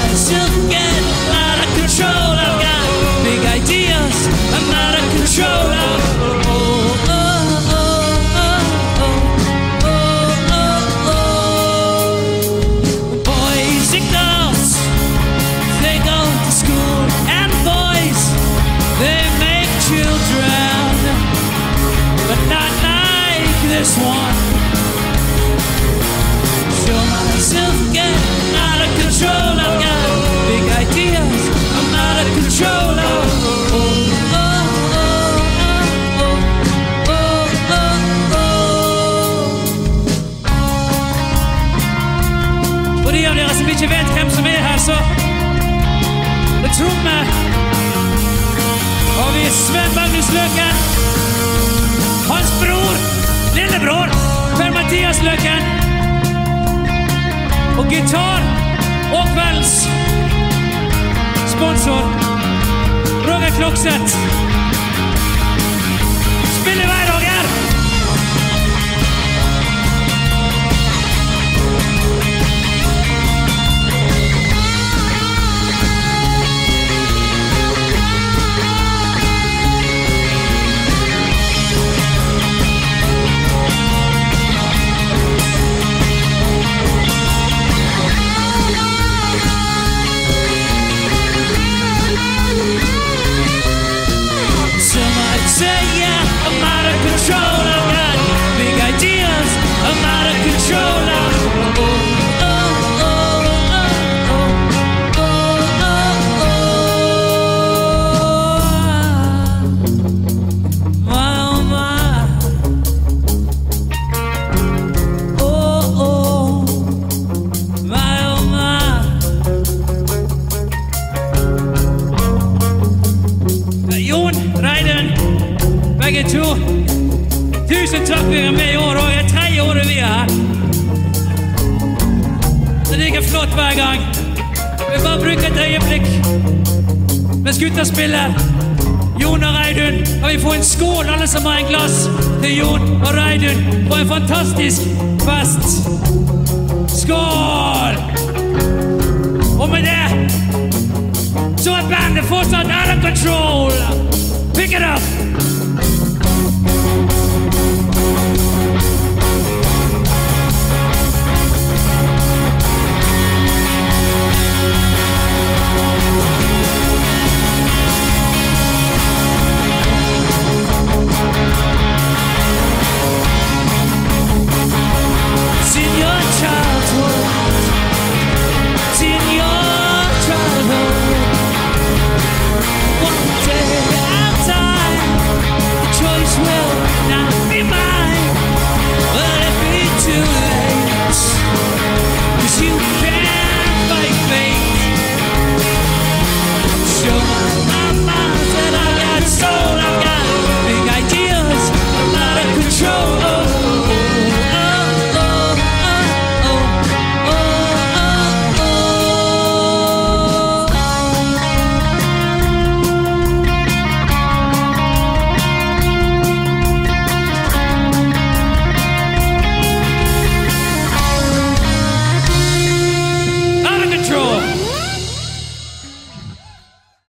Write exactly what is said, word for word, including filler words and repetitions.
myself getting out of control. I've got big ideas I'm out of control of. Oh, oh, oh, oh, oh, oh, oh. Boys and girls, they go to school, and boys, they make children, but not like this one. Show myself getting out of control. I've got big ideas I'm out of control of. Oh, oh, oh, oh, oh, oh. Og de av dere som ikke vet hvem som er her, så det tror meg. Og vi er Sven Magnus Løken, hans bror, lillebror, Per Mathias Løken. Og gitar og kveldens sponsor Roger Klokseth. Spill i vei, Roger! Say yeah, I'm out of control. I've got big ideas I'm out of control of. Oh, oh, oh, oh, oh, oh, oh. My, oh, my. Oh, oh. My, oh, my. Jon, Reiden, begge to, tusen takk for at dere er med i år, og det er tredje året vi er her. Det ligger flott hver gang. Vi bare bruker et øyeblikk med skutterspiller Jon og Reidun. Og vi får en skål, alle som har en glass, til Jon og Reidun for en fantastisk fest. Skål! Og med det så er bandet fortsatt out of control. Pick it up!